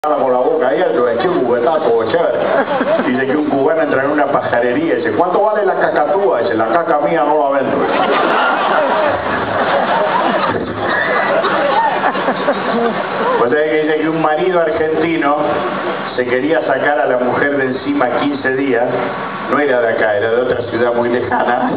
con la boca abierta, le eché un juguetazo, chévere. Dice que un cubano entra en una pajarería y dice, ¿cuánto vale la cacatúa? Dice, la caca mía no la vendo. Pues que dice que un marido argentino se quería sacar a la mujer de encima 15 días, no era de acá, era de otra ciudad muy lejana.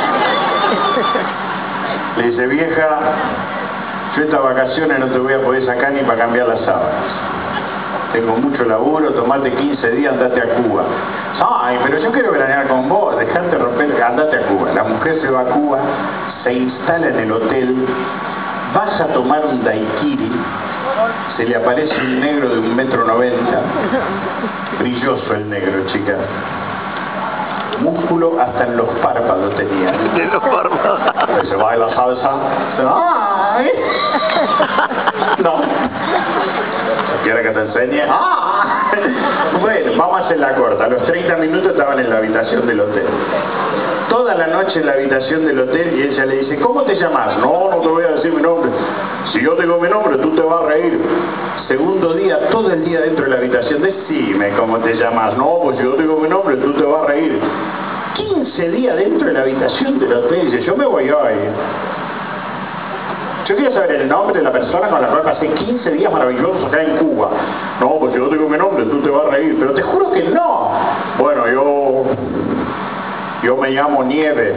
Le dice, vieja, yo estas vacaciones no te voy a poder sacar ni para cambiar las sábanas. Tengo mucho laburo, tomate 15 días, andate a Cuba. Ay, pero yo quiero veranear con vos, dejate romper, andate a Cuba. La mujer se va a Cuba, se instala en el hotel, vas a tomar un daiquiri, se le aparece un negro de 1,90 m, brilloso el negro, chica. Músculo hasta en los párpados tenía. De los párpados. Pues se baila salsa. ¡Ay! No. ¿Quiere que te enseñe? ¡Ah! Bueno, vamos a hacer la corta. A los 30 minutos estaban en la habitación del hotel. Toda la noche en la habitación del hotel y ella le dice, ¿cómo te llamas? No, no te voy a decir mi nombre. Si yo digo mi nombre, tú te vas a reír. Segundo día, todo el día dentro de la habitación, decime cómo te llamas. No, pues si yo digo mi nombre, tú te vas a reír. 15 días dentro de la habitación del hotel y dice, yo me voy hoy. Yo quería saber el nombre de la persona con la cual pasé 15 días maravillosos acá en Cuba. No, pues si yo digo mi nombre, tú te vas a reír. Pero te juro que no. Bueno, yo me llamo Nieve.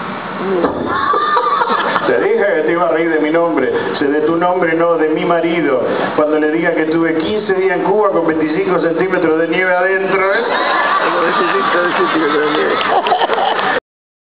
Te dije que te iba a reír de mi nombre. De tu nombre, no, de mi marido. Cuando le diga que tuve 15 días en Cuba con 25 centímetros de nieve adentro, ¿eh? 25 centímetros de nieve.